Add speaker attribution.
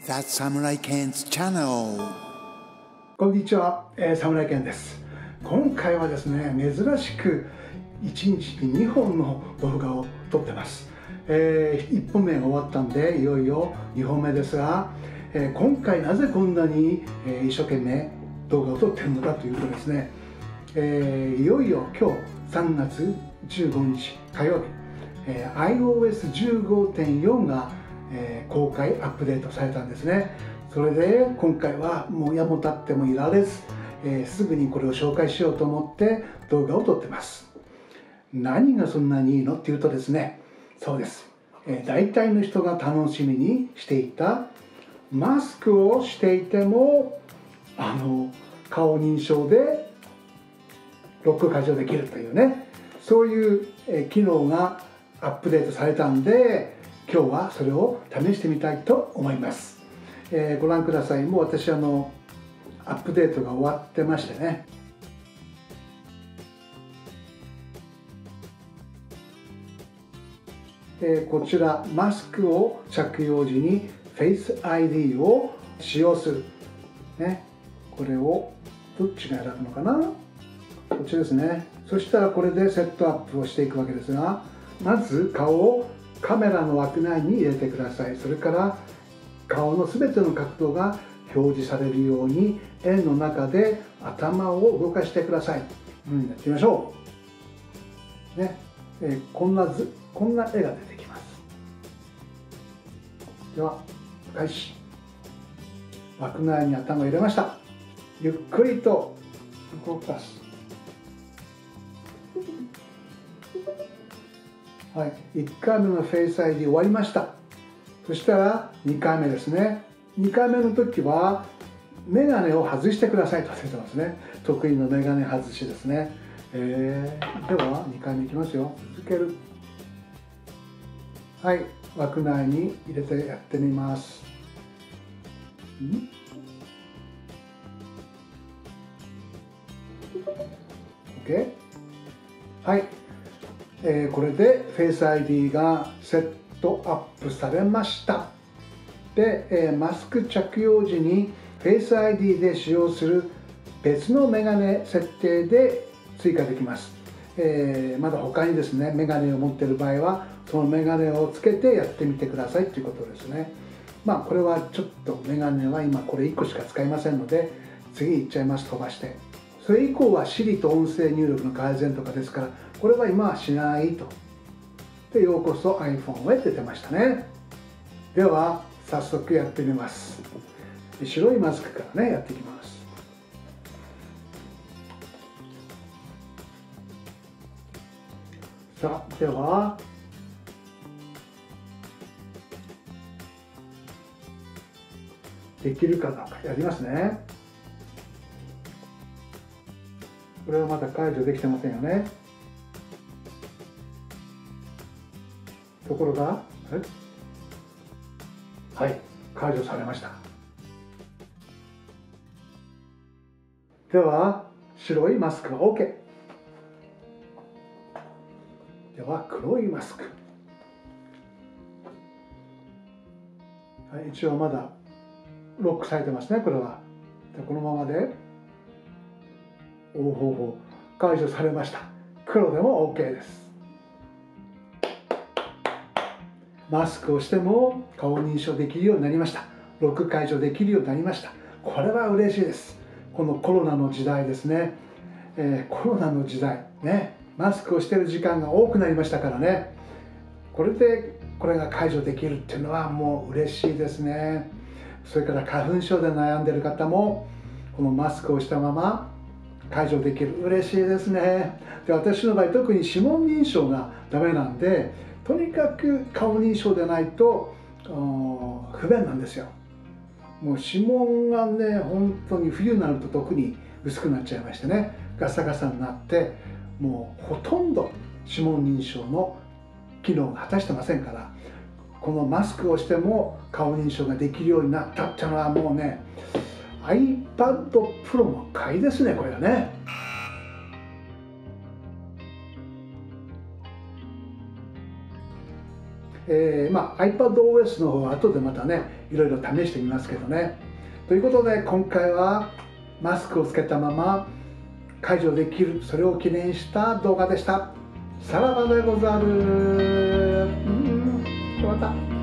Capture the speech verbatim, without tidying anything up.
Speaker 1: That's Samurai Ken's channel.
Speaker 2: こんにちは、えー、サムライケンです。今回はですね、珍しくいちにちににほんの動画を撮ってます。えー、いっぽんめが終わったんで、いよいよにほんめですが、えー、今回なぜこんなに、えー、一生懸命動画を撮ってるのかというとですね、えー、いよいよ今日さんがつじゅうごにち火曜日、えー、アイオーエスじゅうごてんよん が、えー、公開アップデートされたんですね。それで今回はもうやもたってもいられず、えー、すぐにこれを紹介しようと思って動画を撮ってます。何がそんなにいいのっていうとですね、そうです、えー、大体の人が楽しみにしていたマスクをしていてもあの顔認証でロック解除できるというね、そういう、えー、機能がアップデートされたんで、今日はそれを試してみたいと思います。えー、ご覧ください。もう私あのアップデートが終わってましてね、えー、こちらマスクを着用時に Face アイディー を使用する、ね、これをどっちが選ぶのかな、こっちですね。そしたらこれでセットアップをしていくわけですが、まず顔をカメラの枠内に入れてください。それから顔のすべての角度が表示されるように円の中で頭を動かしてください。うん、やってみましょう。ね、えー、こんな図、こんな絵が出てきます。では、開始。枠内に頭を入れました。ゆっくりと動かす。はい、いっかいめのフェイス アイディー 終わりました。そしたらにかいめですね。にかいめの時はメガネを外してくださいと出てますね。得意のメガネ外しですね。えー、ではにかいめいきますよ。続ける。はい、枠内に入れてやってみます。ん OK。 はい、えー、これでフェイス アイディー がセットアップされました。で、えー、マスク着用時にフェイス アイディー で使用する別のメガネ設定で追加できます。えー、まだ他にですね、メガネを持っている場合はそのメガネをつけてやってみてくださいということですね。まあこれはちょっとメガネは今これいっこしか使いませんので、次いっちゃいます。飛ばして。それ以降は Siri と音声入力の改善とかですから、これは今はしないと。で、ようこそ iPhone へって出ましたね。では早速やってみます。白いマスクからね、やっていきます。さあ、ではできるかどうかやりますね。これはまだ解除できてませんよね。ところが、はい、解除されました。では白いマスクは OK。 では黒いマスク、はい、一応まだロックされてますね。これはでこのままでおほほ解除されました。黒でも OK です。マスクをしても顔認証できるようになりました。ロック解除できるようになりました。これは嬉しいです。このコロナの時代ですね、えー、コロナの時代ね、マスクをしている時間が多くなりましたからね、これでこれが解除できるっていうのはもう嬉しいですね。それから花粉症で悩んでいる方もこのマスクをしたまま解除できる、嬉しいですね。で、私の場合特に指紋認証がダメなんで、とにかく顔認証でないと不便なんですよ。もう指紋がね、本当に冬になると特に薄くなっちゃいましてね、ガサガサになってもうほとんど指紋認証の機能が果たしてませんから、このマスクをしても顔認証ができるようになったっていうのはもうね、 iPad Pro も買いですね、これはね。 えーまあ、iPadOS の方は後でまたねいろいろ試してみますけどね。ということで今回はマスクをつけたまま解除できる、それを記念した動画でした。さらばでござる。うん、また。